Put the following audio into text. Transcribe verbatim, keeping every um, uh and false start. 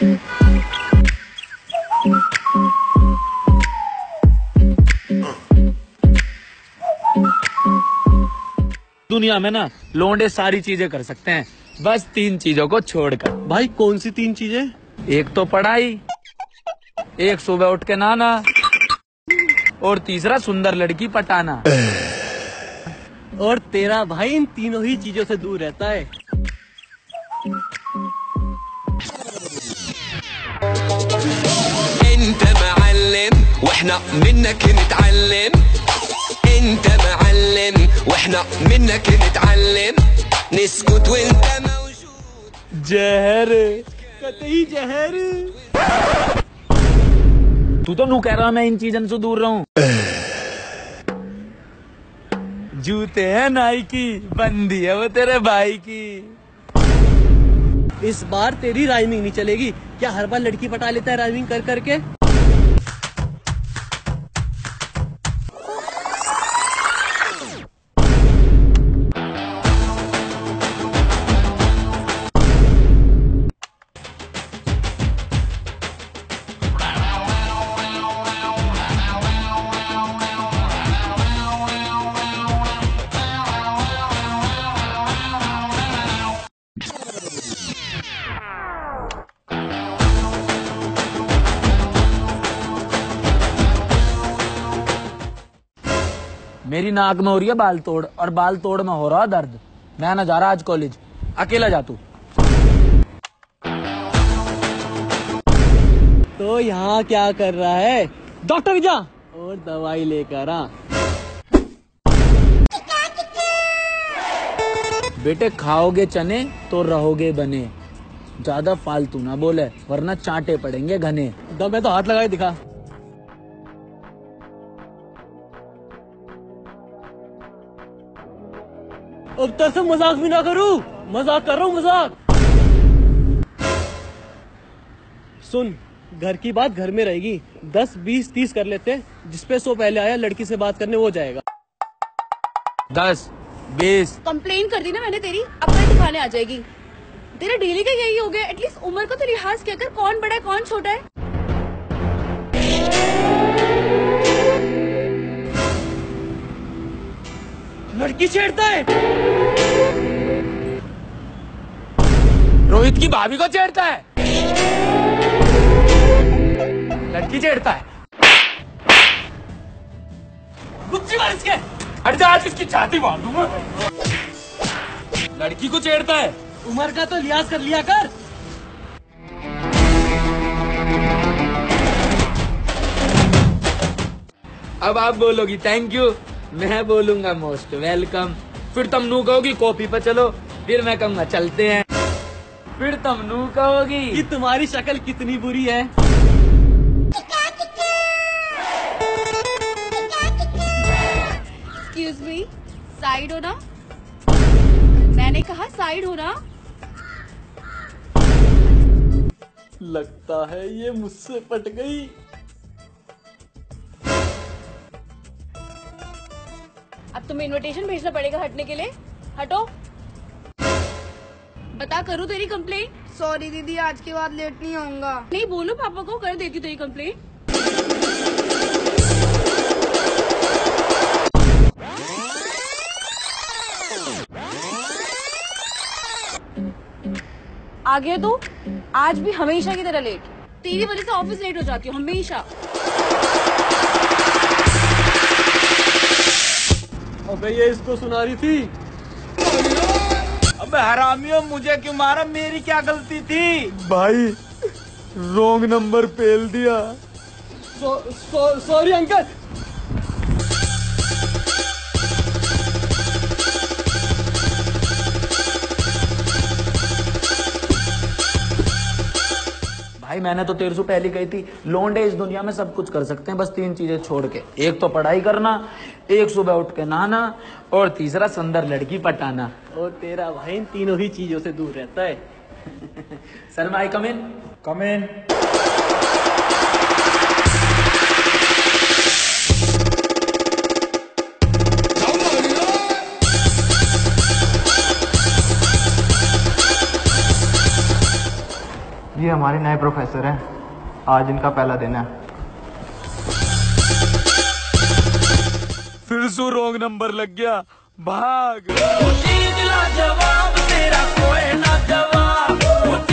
दुनिया में ना लोंडे सारी चीजें कर सकते हैं, बस तीन चीजों को छोड़कर। भाई कौन सी तीन चीजें? एक तो पढ़ाई, एक सुबह उठ के नहाना, और तीसरा सुंदर लड़की पटाना। और तेरा भाई इन तीनों ही चीजों से दूर रहता है। انت معلم واحنا منك نتعلم انت معلم واحنا منك نتعلم نسكت وانت موجود जहर, कतई जहर। तू तो नू कह रहा मैं इन चीजों से दूर रहूं। जूते हैं नाइकी, बंदी है वो तेरे भाई की। इस बार तेरी राइमिंग नहीं चलेगी। क्या हर बार लड़की पटा लेता है राइमिंग कर करके? मेरी नाक में हो रही है बाल तोड़, और बाल तोड़ में हो रहा दर्द। मैं ना जा रहा आज कॉलेज, अकेला जा तू। तो यहाँ क्या कर रहा है? डॉक्टर जा और दवाई लेकर आ। बेटे खाओगे चने तो रहोगे बने। ज्यादा फालतू ना बोले वरना चांटे पड़ेंगे घने। दम है तो हाथ लगा के दिखा। अब तक से मजाक भी ना करूं, मजाक कर रहा हूं मजाक। सुन, घर की बात घर में रहेगी। दस बीस तीस कर लेते, जिसपे सौ पहले आया लड़की से बात करने वो जाएगा। दस बीस कंप्लेन कर दी ना मैंने तेरी, अब कल दिखाने आ जाएगी। तेरा डेली का यही हो गया। एटलीस्ट उम्र को तो लिहाज क्या कर, कौन बड़ा है कौन छोटा है। लड़की छेड़ता है। रोहित की भाभी को छेड़ता है। लड़की छेड़ता है। गुच्ची मार इसके। हट जा, आज इसकी छाती मार दूंगा। लड़की को छेड़ता है। उम्र का तो लिहाज कर लिया कर। अब आप बोलोगी थैंक यू, मैं बोलूंगा मोस्ट वेलकम। फिर तुम नू कहोगी कॉपी पे चलो, फिर मैं कहूंगा चलते हैं। फिर तुम नू कहोगी कि तुम्हारी शक्ल कितनी बुरी है। एक्सक्यूज मी, साइड हो ना। मैंने कहा साइड हो ना। लगता है ये मुझसे पट गई। अब तुम्हें इनविटेशन भेजना पड़ेगा हटने के लिए। हटो। बता, करूँ तेरी कंप्लेन? सॉरी दीदी, आज के बाद लेट नहीं आऊंगा। नहीं, बोलो पापा को, कर देती तेरी कंप्लेन। आ गया तू? आज भी हमेशा की तरह लेट। तेरी वजह से ऑफिस लेट हो जाती हूँ हमेशा। अबे ये इसको सुना रही थी। अबे हरामियों, मुझे क्यों मारा? मेरी क्या गलती थी? भाई रॉन्ग नंबर पेल दिया। So, so, sorry uncle. भाई मैंने तो तेरे से पहले कही थी, लोंडे इस दुनिया में सब कुछ कर सकते हैं, बस तीन चीजें छोड़ के। एक तो पढ़ाई करना, एक सुबह उठ के नहाना, और तीसरा सुंदर लड़की पटाना। और तेरा भाई इन तीनों ही चीजों से दूर रहता है। सर मैं आई कम इन? कम इन। ये हमारे नए प्रोफेसर हैं, आज इनका पहला दिन है। फिर सु रॉन्ग नंबर लग गया, भाग। जवाब तेरा कोई ना जवाब।